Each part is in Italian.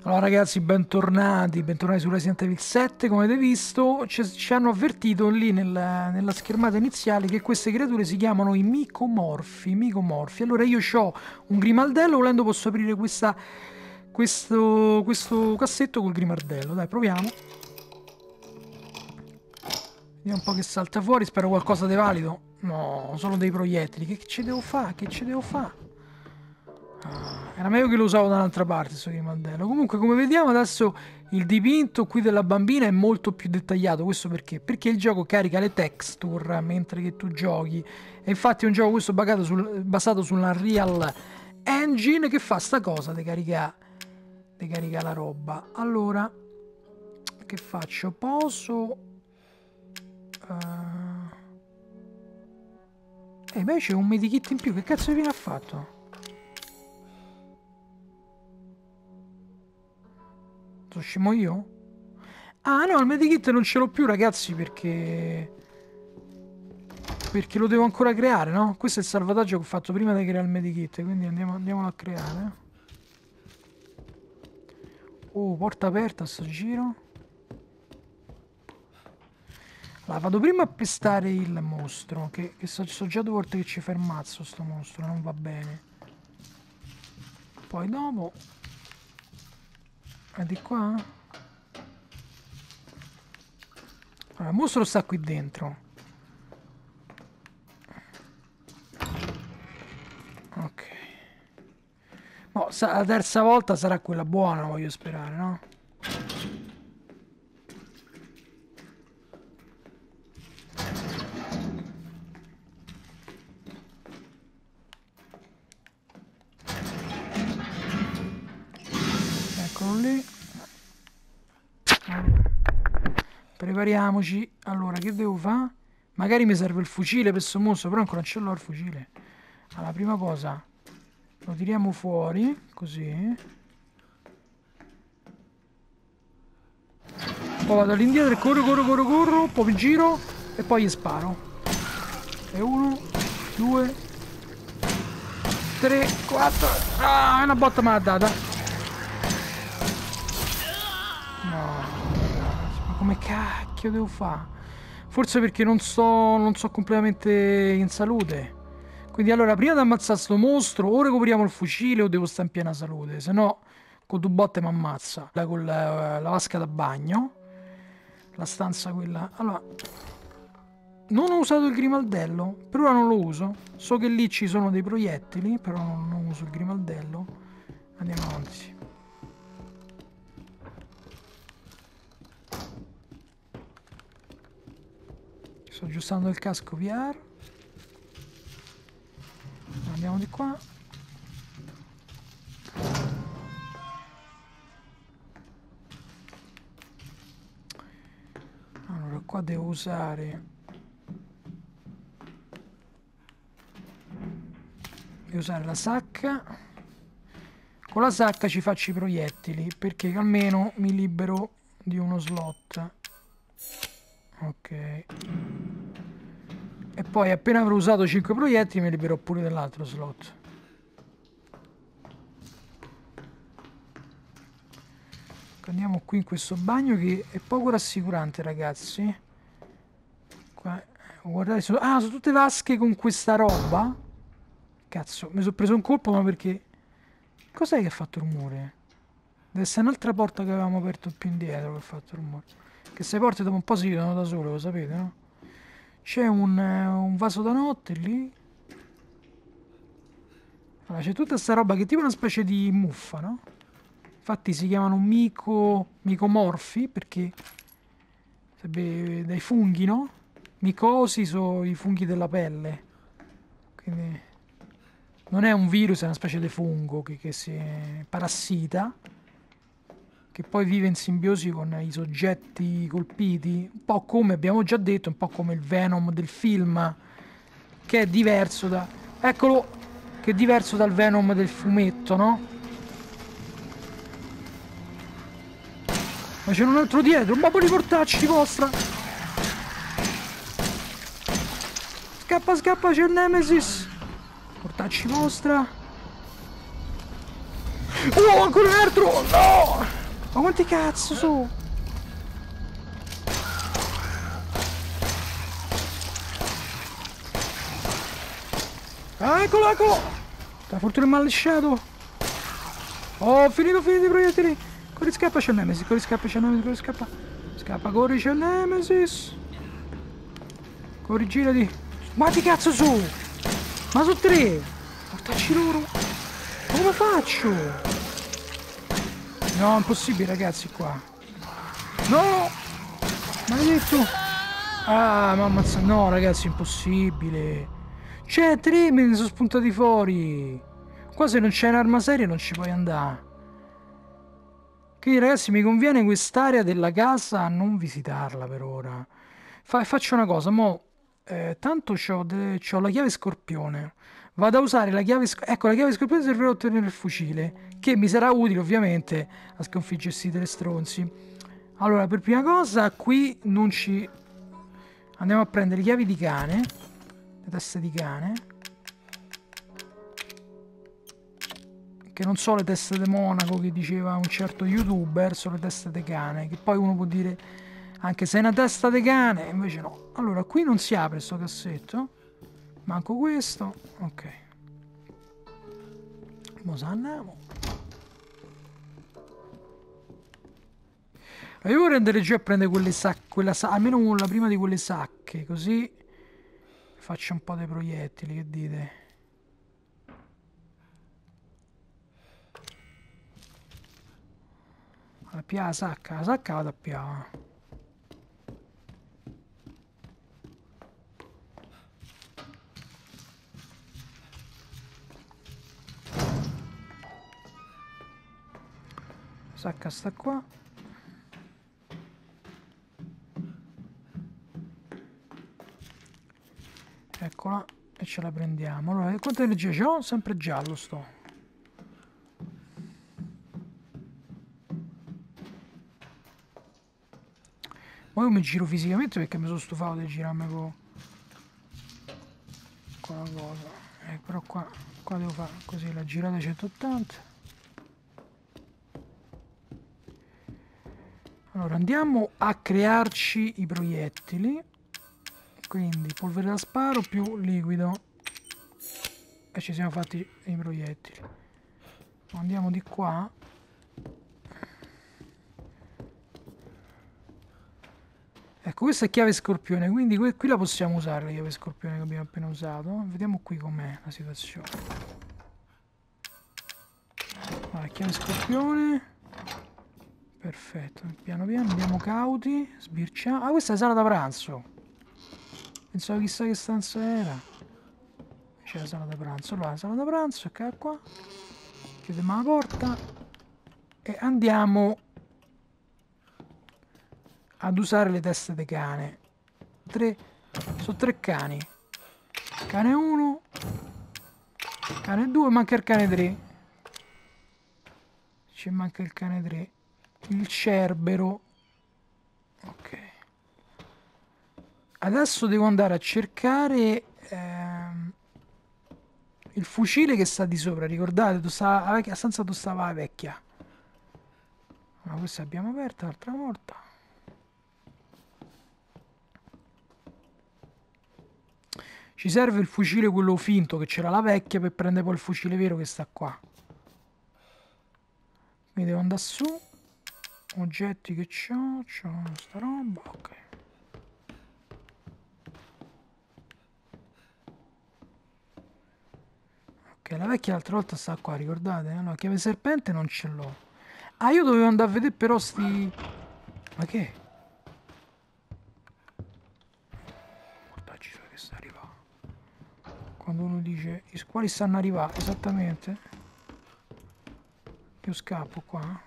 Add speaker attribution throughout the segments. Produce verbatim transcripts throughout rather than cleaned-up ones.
Speaker 1: Allora ragazzi, bentornati, bentornati su Resident Evil sette. Come avete visto, ci, ci hanno avvertito lì nella, nella schermata iniziale che queste creature si chiamano i micomorfi, micomorfi. Allora io ho un grimaldello, volendo posso aprire questa, questo, questo cassetto col grimaldello. Dai, proviamo. Vediamo un po' che salta fuori, spero qualcosa di valido. No, solo dei proiettili. Che ci devo fare? Che ci devo fare? Ah, era meglio che lo usavo da un'altra parte questo grimaldello. Comunque, come vediamo adesso il dipinto qui della bambina è molto più dettagliato. Questo perché? Perché il gioco carica le texture mentre che tu giochi. E infatti è un gioco questo basato, sul, basato sulla Real Engine che fa sta cosa di caricare di caricare la roba. Allora, che faccio? Posso... Uh... E beh, c'è un medikit in più. Che cazzo di fine ha fatto? Sono scemo io? Ah no, il medikit non ce l'ho più ragazzi perché... Perché lo devo ancora creare, no? Questo è il salvataggio che ho fatto prima di creare il medikit. Quindi andiamo, andiamolo a creare. Oh, porta aperta a sto giro. Allora, vado prima a pestare il mostro. Che, che so, so già due volte che ci fa il mazzo sto mostro. Non va bene. Poi dopo... Vedi qua? Allora, il mostro sta qui dentro. Ok. Oh, la terza volta sarà quella buona, voglio sperare, no? Eccolo lì. Allora. Prepariamoci. Allora, che devo fare? Magari mi serve il fucile per questo mostro, però ancora non ce l'ho il fucile. Allora, prima cosa lo tiriamo fuori, così. Poi vado all'indietro e corro, corro, corro, corro, poi mi giro e poi gli sparo. E uno, due, tre, quattro. Ah, una botta me l'ha data. No, ma come cacchio devo fare? Forse perché non so, non so completamente in salute. Quindi allora, prima di ammazzare sto mostro, o recuperiamo il fucile o devo stare in piena salute. Se no, con due botte mi ammazza. La, con la, la vasca da bagno. La stanza quella. Allora, non ho usato il grimaldello. Per ora non lo uso. So che lì ci sono dei proiettili, però non, non uso il grimaldello. Andiamo avanti. Sto aggiustando il casco V R. Andiamo di qua. Allora qua devo usare devo usare la sacca. Con la sacca ci faccio i proiettili perché almeno mi libero di uno slot. Ok. E poi appena avrò usato cinque proiettili mi libero pure dell'altro slot. Andiamo qui in questo bagno che è poco rassicurante ragazzi. Qua, guardate, sono, ah, sono tutte vasche con questa roba. Cazzo, mi sono preso un colpo ma perché... Cos'è che ha fatto rumore? Deve essere un'altra porta che avevamo aperto più indietro che ha fatto rumore. Che queste porte dopo un po' si chiudono da sole, lo sapete, no? C'è un, un vaso da notte lì. Allora, c'è tutta sta roba che è tipo una specie di muffa, no? Infatti si chiamano mico, micomorfi perché sarebbe dai funghi, no? Micosi sono i funghi della pelle. Quindi non è un virus, è una specie di fungo che, che si parassita, che poi vive in simbiosi con i soggetti colpiti, un po' come abbiamo già detto, un po' come il Venom del film, che è diverso da... Eccolo, che è diverso dal Venom del fumetto, no? Ma c'è un altro dietro, un babbo di portacci vostra! Scappa, scappa, c'è il Nemesis! Portacci vostra! Oh, ancora un altro! No! Ma quanti cazzo su? Ah, eccolo, eccolo! La fortuna è mal lisciato! Oh, finito, finito i proiettili! Corri, scappa, c'è il Nemesis, corri, scappa, c'è il Nemesis, corri, scappa! Scappa, corri, c'è il Nemesis! Corri, girati! Quanti cazzo su? Ma su tre! Portacci loro! Ma come faccio? No, impossibile, ragazzi, qua! No! Maledetto! Ah, mamma mia, no, ragazzi, impossibile! C'è tre, me ne sono spuntati fuori! Qua se non c'è un'arma seria non ci puoi andare. Quindi ragazzi mi conviene quest'area della casa a non visitarla per ora. Fa- faccio una cosa, mo, eh, tanto c'ho, de- c'ho la chiave scorpione. Vado a usare la chiave scorpione. Ecco, la chiave scorpione servirà a ottenere il fucile, che mi sarà utile ovviamente a sconfiggere questi tre stronzi. Allora, per prima cosa, qui non ci... Andiamo a prendere le chiavi di cane, le teste di cane. Che non so le teste di Monaco che diceva un certo youtuber, sono le teste di cane, che poi uno può dire anche se è una testa di cane, invece no. Allora, qui non si apre sto cassetto, manco questo, ok. Mo andiamo. E io vorrei andare giù a prendere quelle sacche, quella sa almeno una prima di quelle sacche, così faccio un po' dei proiettili, che dite? La pia la sacca, la sacca vado a pia. La sacca sta qua. Eccola, e ce la prendiamo. Allora, quanta energia c'ho? Sempre giallo sto. Poi io mi giro fisicamente perché mi sono stufato di girarmi con, con la cosa. Eh, però qua, qua devo fare così, la girata centottanta. Allora, andiamo a crearci i proiettili. Quindi polvere da sparo più liquido. E ci siamo fatti i proiettili. Andiamo di qua. Ecco, questa è chiave scorpione, quindi qui la possiamo usare, la chiave scorpione che abbiamo appena usato. Vediamo qui com'è la situazione. Allora, chiave scorpione. Perfetto, piano piano, andiamo cauti, sbirciamo. Ah, questa è la sala da pranzo. Pensavo chissà che stanza era. C'è la sala da pranzo. Allora, la sala da pranzo, eccola qua. Chiudiamo la porta. E andiamo ad usare le teste di cane. Tre, sono tre cani. Cane uno, cane due, manca il cane tre. Ci manca il cane tre. Il cerbero. Ok. Adesso devo andare a cercare ehm, il fucile che sta di sopra. Ricordate, tu stava, la vecchia stanza dove stava la vecchia. Ma questa abbiamo aperta l'altra volta. Ci serve il fucile quello finto che c'era la vecchia per prendere poi il fucile vero che sta qua. Mi devo andare su. Oggetti che c'ho. C'ho sta roba. Ok. Ok, la vecchia l'altra volta sta qua, ricordate? No, chiave serpente non ce l'ho. Ah, io dovevo andare a vedere però sti... Ma che? Mortacci so che sta arrivando. Quando uno dice i quali stanno arrivando esattamente, io scappo qua.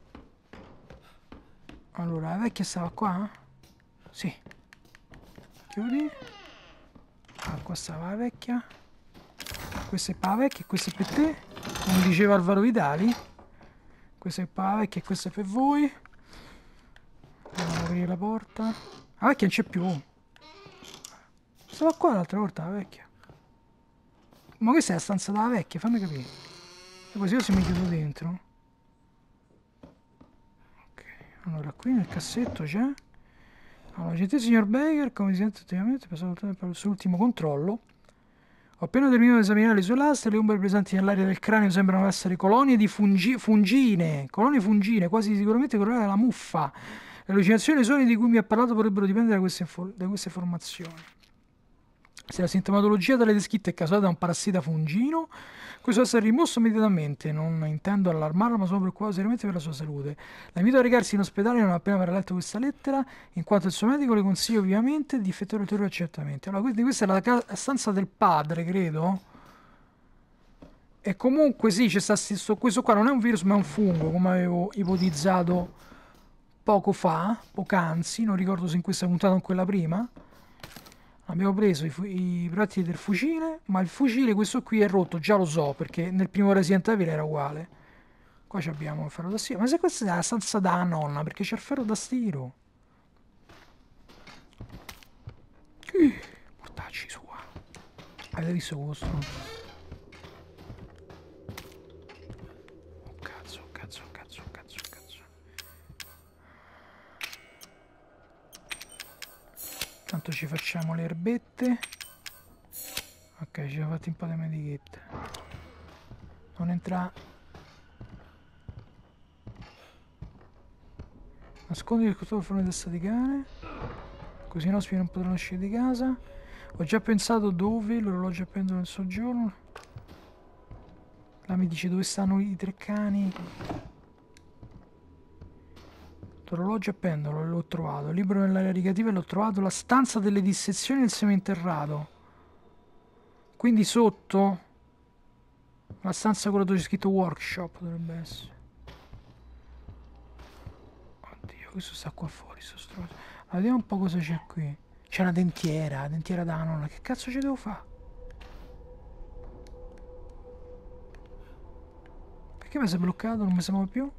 Speaker 1: Allora, la vecchia stava qua? Sì. Chiudi. Ah, qua stava la vecchia. Questa è per la vecchia e questa è per te. Come diceva Alvaro Vitali. Questa è per la vecchia e questa è per voi. Andiamo ad aprire la porta. La vecchia non c'è più. Stava qua l'altra volta la vecchia. Ma questa è la stanza della vecchia, fammi capire. E così io se mi chiudo dentro. Allora, qui nel cassetto c'è. Allora, gentile signor Baker, come si sente ultimamente, passato tempo al suo ultimo controllo. Ho appena terminato di esaminare le sue lastre, le ombre presenti nell'area del cranio sembrano essere colonie di fungi fungine, colonie fungine, quasi sicuramente colorate alla muffa. Le allucinazioni e i suoni di cui mi ha parlato potrebbero dipendere da queste, da queste formazioni. Se la sintomatologia tale descritta è causata da un parassita fungino, questo deve essere rimosso immediatamente. Non intendo allarmarla, ma sono preoccupato seriamente per la sua salute. La invito a recarsi in ospedale non appena avrà letto questa lettera, in quanto il suo medico le consiglio vivamente di effettuare ulteriori accertamenti. Allora, quindi questa è la ca- stanza del padre, credo. E comunque sì, c'è sta sto, questo qua non è un virus, ma è un fungo, come avevo ipotizzato poco fa, poc'anzi, non ricordo se in questa puntata o in quella prima. Abbiamo preso i, fu- i proiettili del fucile, ma il fucile questo qui è rotto, già lo so, perché nel primo Resident Evil era uguale. Qua abbiamo il ferro da stiro. Ma se questa è la stanza da nonna, perché c'è il ferro da stiro. Uh, mortacci sua. Avete visto questo? Oh cazzo, cazzo, cazzo, cazzo, cazzo. Tanto ci facciamo le erbette. Ok, ci siamo fatti un po' di medichette. Non entra. Nascondi il cotone forno di testa di cane. Così i nostri non potranno uscire di casa. Ho già pensato dove l'orologio appendo nel soggiorno. Là mi dice dove stanno i tre cani. L'orologio a pendolo l'ho trovato. Il libro nell'area ricativa e l'ho trovato. La stanza delle dissezioni del seminterrato. Quindi sotto la stanza quella dove c'è scritto workshop dovrebbe essere. Oddio, questo sta qua fuori, sto stronzo. Allora, vediamo un po' cosa c'è qui. C'è una dentiera, la dentiera da nonna. Che cazzo ci devo fare? Perché mi si è bloccato? Non mi si muove più?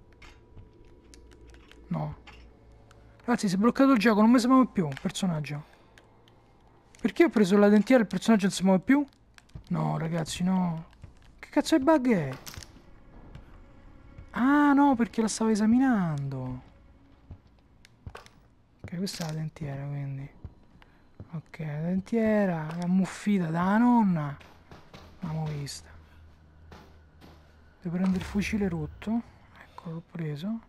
Speaker 1: No. Ragazzi, si è bloccato il gioco, non mi si muove più. Personaggio. Perché ho preso la dentiera e il personaggio non si muove più? No, ragazzi, no. Che cazzo di bug è? Ah, no, perché la stavo esaminando. Ok, questa è la dentiera, quindi. Ok, la dentiera, ammuffita da nonna. L'abbiamo vista. Devo prendere il fucile rotto. Ecco, l'ho preso.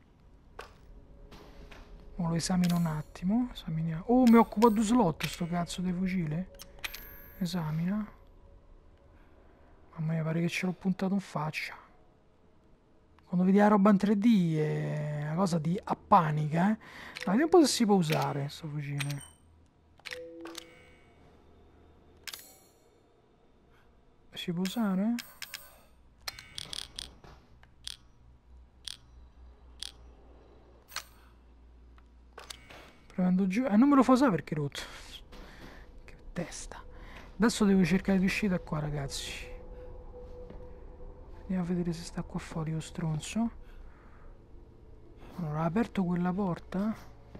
Speaker 1: Ora lo esamino un attimo. Esaminiamo. Oh, mi occupa due slot sto cazzo di fucile. Esamina. Mamma mia, pare che ce l'ho puntato in faccia. Quando vedi la roba in tre D è una cosa di appanica, eh. Allora, vediamo un po' se si può usare sto fucile. Si può usare? Premendo giù. Eh, non me lo fa usare perché è rotto. Che testa. Adesso devo cercare di uscire da qua, ragazzi. Andiamo a vedere se sta qua fuori lo stronzo. Allora, ha aperto quella porta.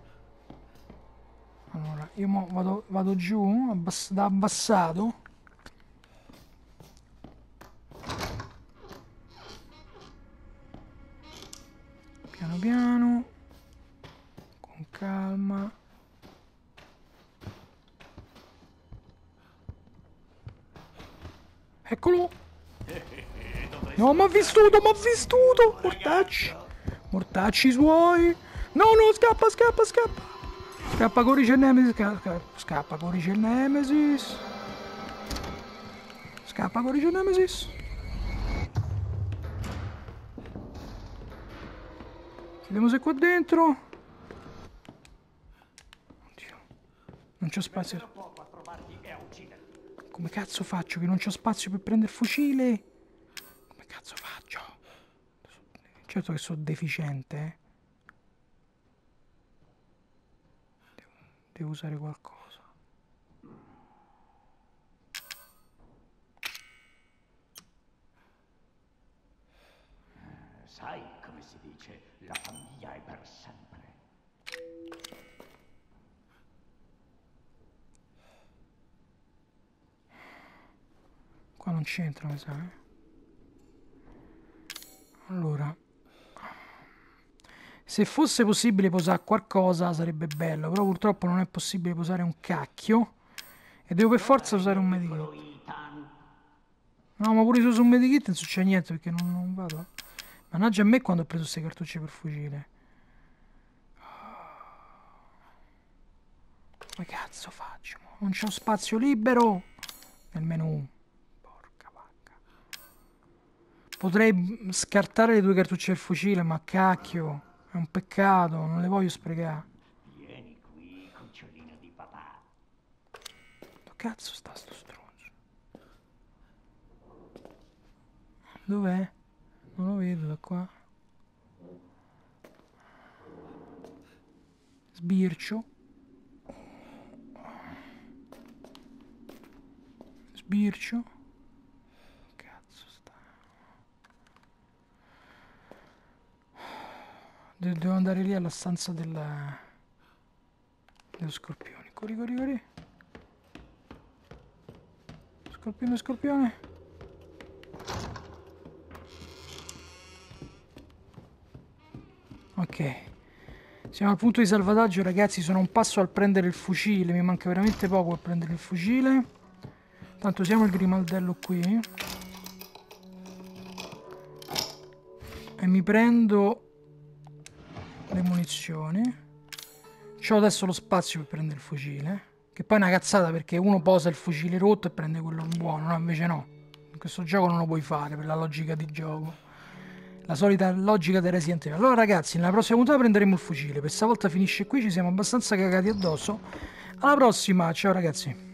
Speaker 1: Allora, io mo vado, vado giù, abbass da abbassato. Piano piano. Con calma. Eccolo. No, mi ha vistuto, mi ha vistuto. Mortacci. Mortacci suoi. No, no, scappa, scappa, scappa. Scappa con il Nemesis. Scappa, scappa con il Nemesis. Scappa con il Nemesis. Vediamo se qua dentro. Oddio. Non c'ho spazio. Come cazzo faccio che non c'ho spazio per prendere il fucile? Come cazzo faccio? Certo che sono deficiente, eh. Devo, devo usare qualcosa.
Speaker 2: Sai come si dice, la famiglia è per sempre.
Speaker 1: Qua non c'entra, mi sa, eh. Allora, Se fosse possibile posare qualcosa sarebbe bello, però purtroppo non è possibile posare un cacchio. E devo per forza usare un medikit. No, ma pure se uso un medikit non succede niente perché non, non vado. Mannaggia a me quando ho preso queste cartucce per fucile. Come cazzo faccio? Non c'è un spazio libero nel menu. Porca vacca. Potrei scartare le due cartucce del fucile, ma cacchio. È un peccato, non le voglio sprecare.
Speaker 2: Vieni qui, cucciolino di papà.
Speaker 1: Dove cazzo sta sto stronzo? Dov'è? Non lo vedo da qua. Sbircio. Sbircio. Cazzo sta. De- devo andare lì alla stanza della... dello scorpione. Corri, corri, corri. Scorpione, scorpione. Ok. Siamo al punto di salvataggio, ragazzi. Sono a un passo al prendere il fucile. Mi manca veramente poco per prendere il fucile. Tanto siamo il grimaldello qui. E mi prendo le munizioni. C'ho adesso lo spazio per prendere il fucile. Che poi è una cazzata perché uno posa il fucile rotto e prende quello buono. No, invece no. In questo gioco non lo puoi fare per la logica di gioco. La solita logica del Resident Evil. Allora ragazzi, nella prossima puntata prenderemo il fucile. Per stavolta finisce qui, ci siamo abbastanza cagati addosso. Alla prossima, ciao ragazzi.